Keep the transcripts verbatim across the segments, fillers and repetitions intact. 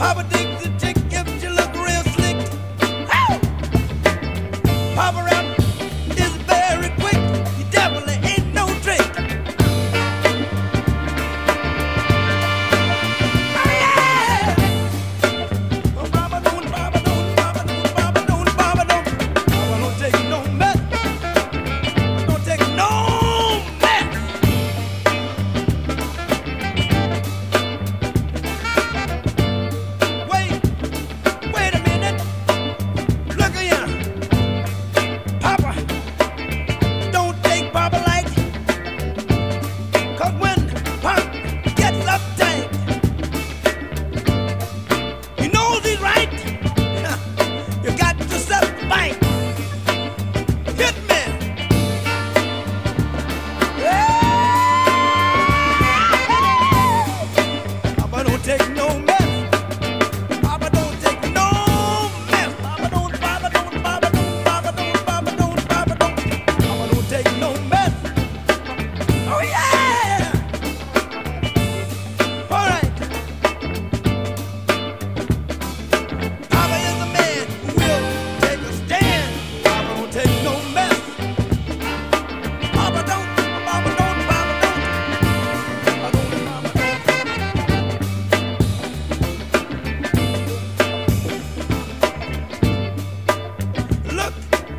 Papa digs a chick if she look real slick. Ow! Papa rap is very quick. He definitely ain't no trick. Oh yeah! Oh, Papa don't, Papa don't, Papa don't, Papa don't, Papa don't. Papa don't take no mess. Don't take no mess. Wait, wait a minute. Look at ya. Papa, don't take Papa light. 'Cause when Pop gets uptight, he knows he's right. You got to set fight. Hit me. Papa don't take no mess. Papa don't take no mess. Papa don't, Papa don't, Papa don't, Papa don't, Papa don't, Papa don't. Papa don't take no mess. Oh yeah! All right. Papa is a man who will take a stand. Papa don't take no mess. Papa don't, Papa don't, Papa don't. Papa don't, Papa don't. Look,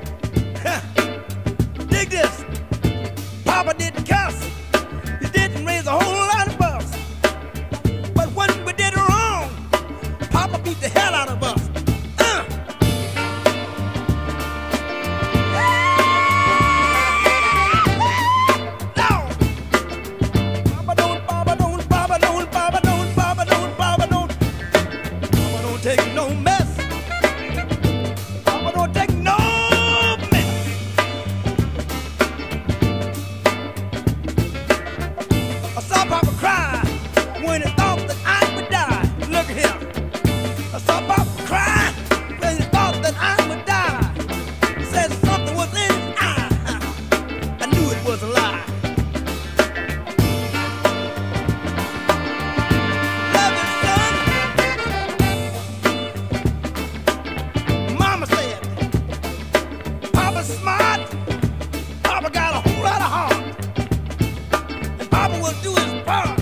dig this. Papa didn't cuss. He didn't raise a whole lot of fuss. But when we did wrong, Papa beat the hell out of us. Uh. No. Papa don't, Papa don't, Papa don't, Papa don't, Papa don't, Papa don't. Papa don't take no mess. Papa don't take no mess. I saw Papa cry when he thought that I would die. Look here. I saw Papa cry when he thought that I would die. He said something was in his eye. I knew it was a lie. Love you, son. Mama said, Papa's smart. Papa got a whole lot of heart. And Papa will do his part.